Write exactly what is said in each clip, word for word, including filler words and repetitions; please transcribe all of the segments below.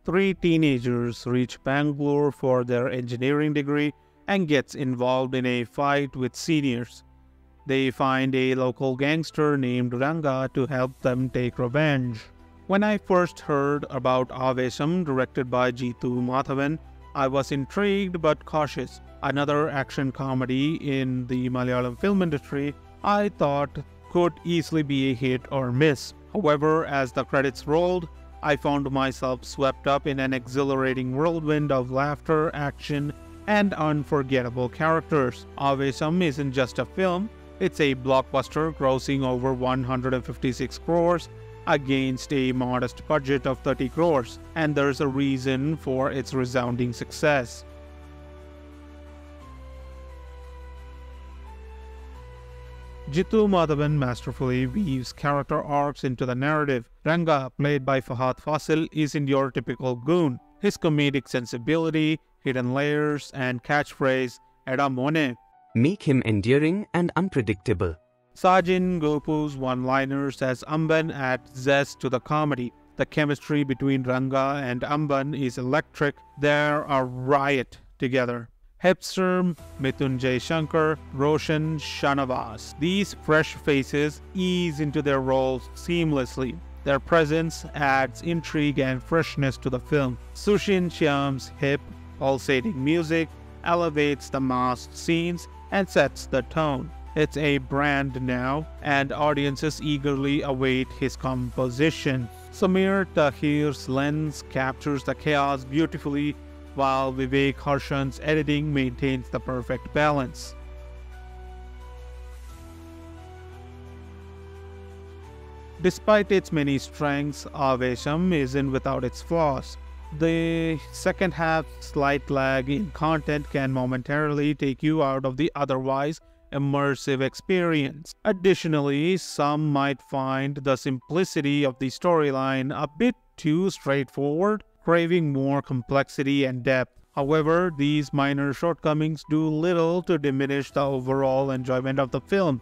Three teenagers reach Bangalore for their engineering degree and gets involved in a fight with seniors. They find a local gangster named Ranga to help them take revenge. When I first heard about Avesham, directed by Jeetu Madhavan, I was intrigued but cautious. Another action comedy in the Malayalam film industry, I thought could easily be a hit or miss. However, as the credits rolled, I found myself swept up in an exhilarating whirlwind of laughter, action, and unforgettable characters. Avesham isn't just a film, it's a blockbuster grossing over one hundred fifty-six crores against a modest budget of thirty crores, and there's a reason for its resounding success. Jeetu Madhavan masterfully weaves character arcs into the narrative. Ranga, played by Fahad Fasil, isn't your typical goon. His comedic sensibility, hidden layers, and catchphrase, "Eda Mone," make him endearing and unpredictable. Sajin Gopu's one-liners as Amban add zest to the comedy. The chemistry between Ranga and Amban is electric. They're a riot together. Hepster, Mithun Shankar, Roshan Shanavas. These fresh faces ease into their roles seamlessly. Their presence adds intrigue and freshness to the film. Sushin Shyam's hip, pulsating music elevates the masked scenes and sets the tone. It's a brand now, and audiences eagerly await his composition. Samir Tahir's lens captures the chaos beautifully, while Vivek Harshan's editing maintains the perfect balance. Despite its many strengths, Avesham isn't without its flaws. The second half's slight lag in content can momentarily take you out of the otherwise immersive experience. Additionally, some might find the simplicity of the storyline a bit too straightforward, craving more complexity and depth. However, these minor shortcomings do little to diminish the overall enjoyment of the film.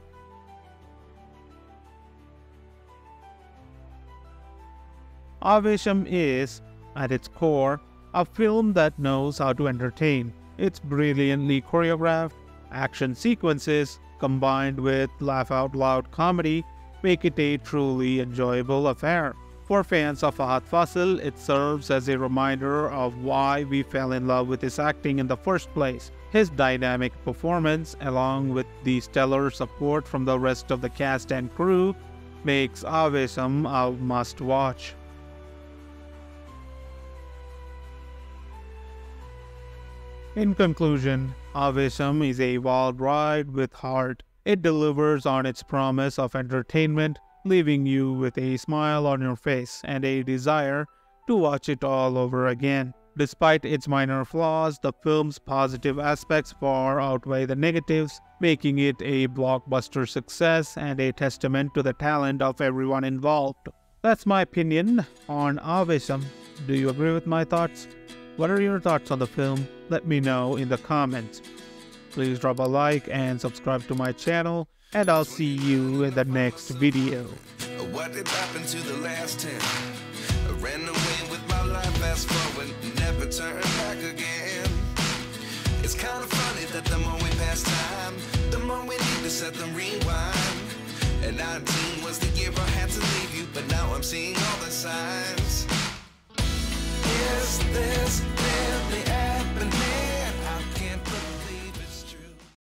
Avesham is, at its core, a film that knows how to entertain. It's brilliantly choreographed. Action sequences, combined with laugh-out-loud comedy, make it a truly enjoyable affair. For fans of Fahad Fasil, it serves as a reminder of why we fell in love with his acting in the first place. His dynamic performance, along with the stellar support from the rest of the cast and crew, makes Avesham a must-watch. In conclusion, Avesham is a wild ride with heart. It delivers on its promise of entertainment, leaving you with a smile on your face and a desire to watch it all over again. Despite its minor flaws, the film's positive aspects far outweigh the negatives, making it a blockbuster success and a testament to the talent of everyone involved. That's my opinion on Avesham. Do you agree with my thoughts? What are your thoughts on the film? Let me know in the comments. Please drop a like and subscribe to my channel, and I'll see you in the next video. What did happen to the last ten? I ran away with my life, fast forward, never turn back again. It's kind of funny that the more we pass time, the more we need to set them rewind. And nineteen was the year I had to leave you, but now I'm seeing all the signs.